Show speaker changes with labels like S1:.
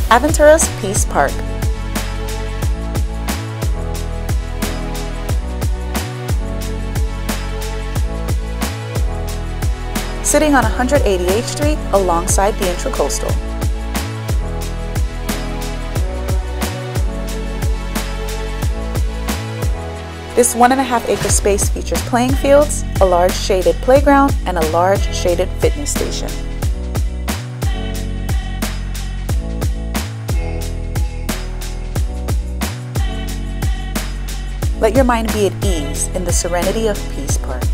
S1: Aventura's Peace Park. Sitting on 188th Street alongside the Intracoastal. This 1.5-acre space features playing fields, a large shaded playground, and a large shaded fitness station. Let your mind be at ease in the serenity of Peace Park.